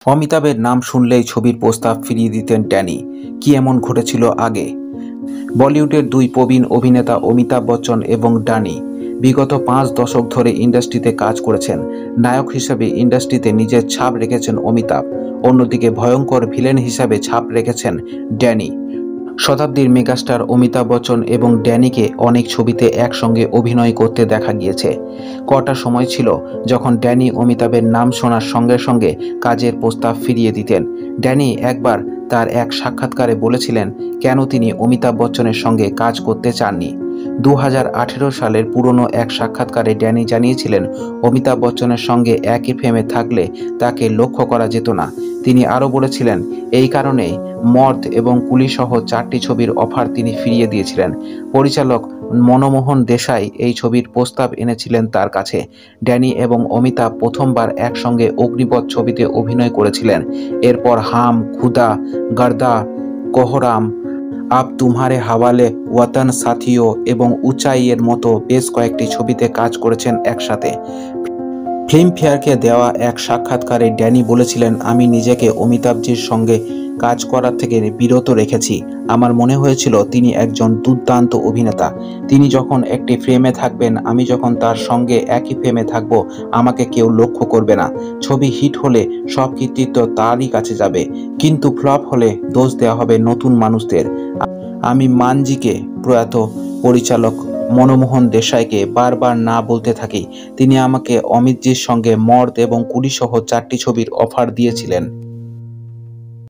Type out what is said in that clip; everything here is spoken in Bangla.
অমিতাভের নাম শুনলেই ছবির প্রস্তাব ফিরিয়ে দিতেন ড্যানি। কি এমন ঘটেছিল আগে? বলিউডের দুই প্রবীণ অভিনেতা অমিতাভ বচ্চন এবং ড্যানি বিগত 5 দশক ধরে ইন্ডাস্ট্রিতে কাজ করেছেন। নায়ক হিসেবে ইন্ডাস্ট্রিতে নিজের ছাপ রেখেছেন অমিতাভ, অন্যদিকে ভয়ঙ্কর ভিলেন হিসাবে ছাপ রেখেছেন ড্যানি। শতাব্দীর মেগাস্টার অমিতাভ বচ্চন এবং ড্যানিকে অনেক ছবিতে একসঙ্গে অভিনয় করতে দেখা গিয়েছে। কটা সময় ছিল যখন ড্যানি অমিতাভের নাম শোনার সঙ্গে সঙ্গে কাজের প্রস্তাব ফিরিয়ে দিতেন। ড্যানি একবার তার এক সাক্ষাৎকারে বলেছিলেন কেন তিনি অমিতাভ বচ্চনের সঙ্গে কাজ করতে চাননি। 2018 সালের পুরনো এক সাক্ষাৎকারে ড্যানি জানিয়েছিলেন অমিতাভ বচ্চনের সঙ্গে একই ফ্রেমে থাকলে তাকে লক্ষ্য করা যেত না। তিনি আরও বলেছিলেন এই কারণেই মর্দ এবং কুলি সহ 4টি ছবির অফার তিনি ফিরিয়ে দিয়েছিলেন। পরিচালক মনমোহন দেশাই এই ছবির প্রস্তাব এনেছিলেন তার কাছে। ড্যানি এবং অমিতাভ প্রথমবার একসঙ্গে অগ্নিপথ ছবিতে অভিনয় করেছিলেন। এরপর হাম, খুদা, গর্দা, কোহরাম, আব তুমহারে হাওয়ালে, ওয়াতন সাথিও এবং উঁচাইয়ের মতো বেশ কয়েকটি ছবিতে কাজ করেছেন একসাথে। ফিল্মফেয়ারকে দেওয়া এক সাক্ষাৎকারে ড্যানি বলেছিলেন আমি নিজেকে অমিতাভজির সঙ্গে কাজ করার থেকে বিরত রেখেছি। আমার মনে হয়েছিল তিনি একজন দুর্দান্ত অভিনেতা। তিনি যখন একটি ফ্রেমে থাকবেন, আমি যখন তার সঙ্গে একই ফ্রেমে থাকব, আমাকে কেউ লক্ষ্য করবে না। ছবি হিট হলে সব কৃতিত্ব তারই কাছে যাবে, কিন্তু ফ্লপ হলে দোষ দেওয়া হবে নতুন মানুষদের। আমি মানজিকে, প্রয়াত পরিচালক মনমোহন দেশাইকে বারবার না বলতে থাকি। তিনি আমাকে অমিতজির সঙ্গে মর্দ এবং কুলি সহ 4টি ছবির অফার দিয়েছিলেন।